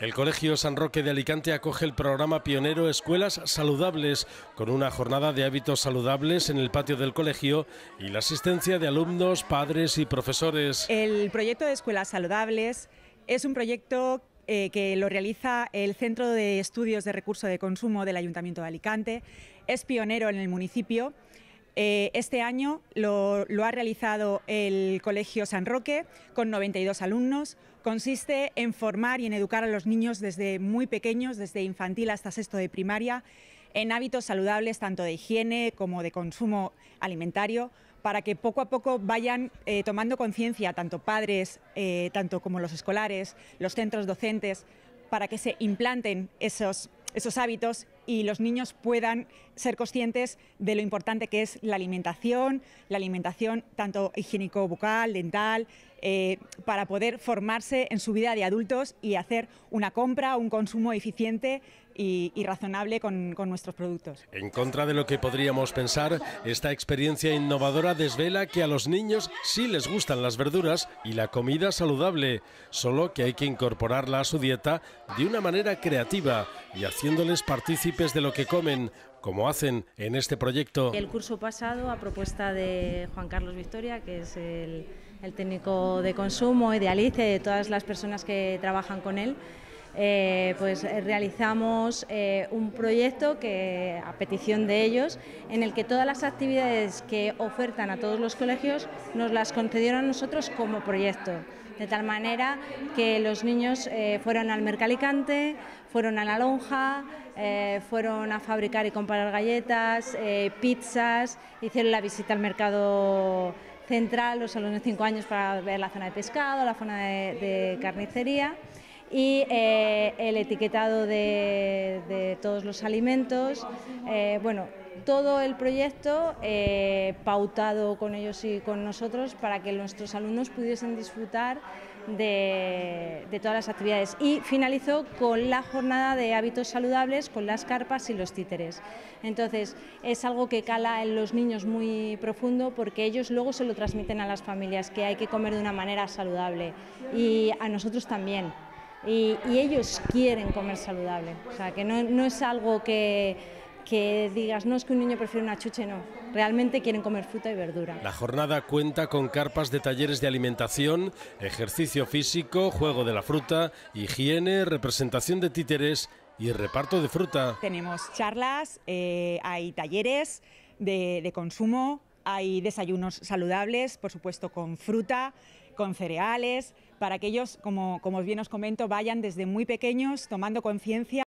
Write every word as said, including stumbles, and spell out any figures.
El Colegio San Roque de Alicante acoge el programa pionero Escuelas Saludables, con una jornada de hábitos saludables en el patio del colegio y la asistencia de alumnos, padres y profesores. El proyecto de Escuelas Saludables es un proyecto eh, que lo realiza el Centro de Estudios de Recurso de Consumo del Ayuntamiento de Alicante. Es pionero en el municipio. Eh, este año lo, lo ha realizado el Colegio San Roque con noventa y dos alumnos. Consiste en formar y en educar a los niños desde muy pequeños, desde infantil hasta sexto de primaria, en hábitos saludables tanto de higiene como de consumo alimentario, para que poco a poco vayan eh, tomando conciencia, tanto padres, eh, tanto como los escolares, los centros docentes, para que se implanten esos esos hábitos y los niños puedan ser conscientes de lo importante que es la alimentación, la alimentación tanto higiénico-bucal, dental, eh, para poder formarse en su vida de adultos y hacer una compra, un consumo eficiente y, y razonable con, con nuestros productos. En contra de lo que podríamos pensar, esta experiencia innovadora desvela que a los niños sí les gustan las verduras y la comida saludable, solo que hay que incorporarla a su dieta de una manera creativa y haciéndoles partícipes de lo que comen, como hacen en este proyecto. El curso pasado, a propuesta de Juan Carlos Victoria, que es el, el técnico de consumo, y de Alice, de todas las personas que trabajan con él, Eh, pues realizamos eh, un proyecto que, a petición de ellos, en el que todas las actividades que ofertan a todos los colegios nos las concedieron a nosotros como proyecto, de tal manera que los niños eh, fueron al Mercalicante, fueron a la lonja, eh, fueron a fabricar y comprar galletas, eh, pizzas, hicieron la visita al mercado central, los alumnos de cinco años, para ver la zona de pescado, la zona de, de carnicería, y eh, el etiquetado de, de todos los alimentos. Eh, bueno, todo el proyecto eh, pautado con ellos y con nosotros para que nuestros alumnos pudiesen disfrutar de, de todas las actividades, y finalizó con la jornada de hábitos saludables con las carpas y los títeres. Entonces es algo que cala en los niños muy profundo, porque ellos luego se lo transmiten a las familias, que hay que comer de una manera saludable, y a nosotros también. Y, y ellos quieren comer saludable, o sea, que no, no es algo que, que digas, no, es que un niño prefiere una chuche, no, realmente quieren comer fruta y verdura. La jornada cuenta con carpas de talleres de alimentación, ejercicio físico, juego de la fruta, higiene, representación de títeres y reparto de fruta. Tenemos charlas, eh, hay talleres de, de consumo, hay desayunos saludables, por supuesto con fruta, con cereales, para que ellos, como, como bien os comento, vayan desde muy pequeños tomando conciencia